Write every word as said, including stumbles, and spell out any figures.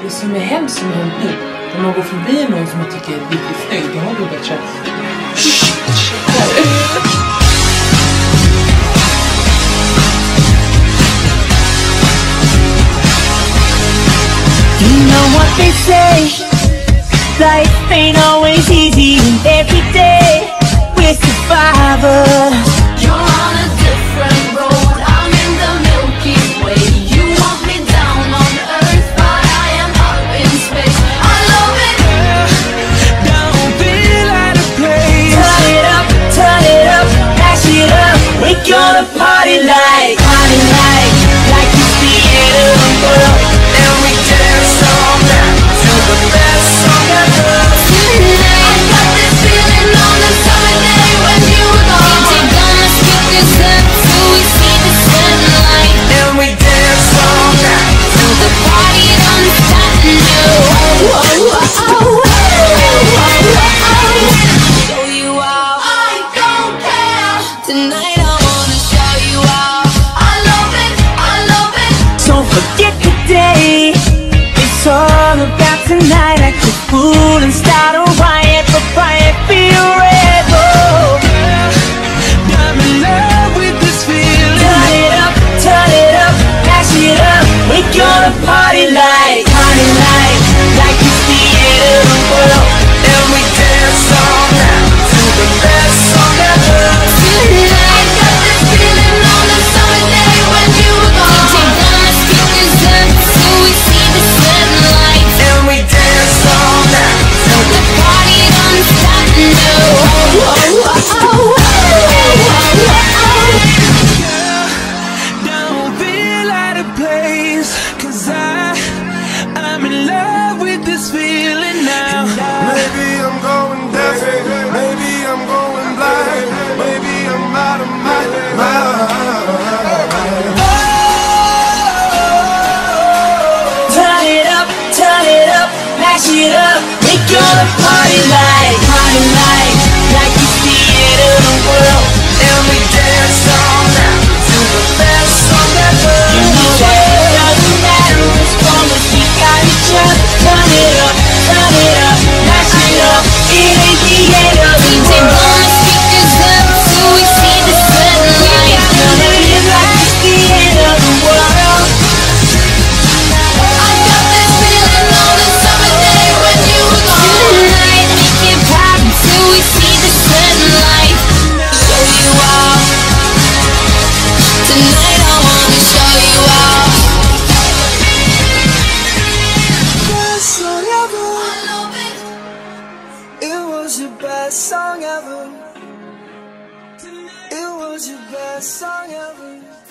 Det som är hemskt som hänt nu, när man går förbi någon som man tycker är riktigt snygg, då har du bättre. You know what they say, life ain't always easy, and every day we're survivors. You're on a different road, I'm in the Milky Way. You want me down on earth, but I am up in space. I love it. Don't feel out of place. Turn it up, turn it up, mash it up. We're gonna party like, party like, like it's the end of the world. And we dance all night to the best song ever. I got this feeling on a summer day when you were gone. D J gonna skip this up till we see the sunlight. And we dance all night Till the party don't stop now. Oh, oh, oh, oh, oh. Show you off. I don't care. Tonight I wanna show you off. I love it, I love it. Don't forget the day. It's all about tonight. Act a fool and start a riot, but riot feel rebel. I'm in love with this feeling. Turn it up, turn it up, mash it up. We're gonna party like, party like, like it's the end of the world. And we dance all night to the best song ever. I got this feeling on a summer day when you were gone. D J gonna skip this up till we see the sunlight. And we dance all night Till the party don't stop now. Oh, oh, oh, oh, Don't feel out of place, 'cause I, I'm in love with this feeling now. Maybe I'm going deaf, maybe I'm going blind, maybe I'm out of my mind. Turn it up, turn it up, mash it up. We're gonna party like, party like, like it's the end of the world. And we dance all night to the best song ever. You know that it doesn't matter as long as we got each other. Turn it up, turn it up, mash it up. It ain't the end of the D J world. gonna skip this up till we see the sunlight. Gonna live like it's the end of the world. I got this feeling on a summer day when you were gone. Tonight make it pop till we see the sunlight. Show you off. Tonight I wanna show you off. Best song ever. I love it. It was your best song ever. It was your best song ever.